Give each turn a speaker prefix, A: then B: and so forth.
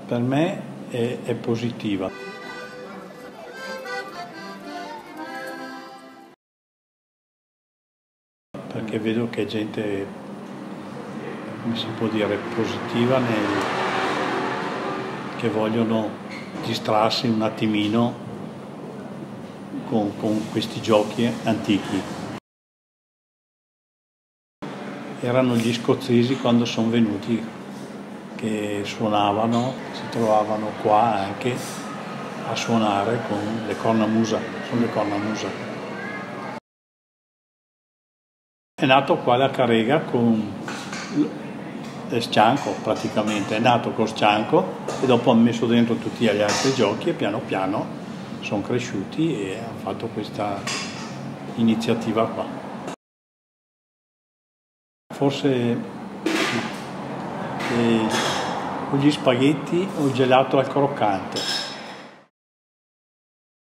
A: per me è positiva. Perché vedo che è gente, come si può dire, positiva, che vogliono distrarsi un attimino con questi giochi antichi. Erano gli scozzesi quando sono venuti, che suonavano, si trovavano qua anche a suonare con le cornamusa, sono le cornamusa. È nato qua a Carrega con Scianco praticamente, è nato con Scianco e dopo hanno messo dentro tutti gli altri giochi e piano piano sono cresciuti e hanno fatto questa iniziativa qua. Forse o gli spaghetti o il gelato al croccante.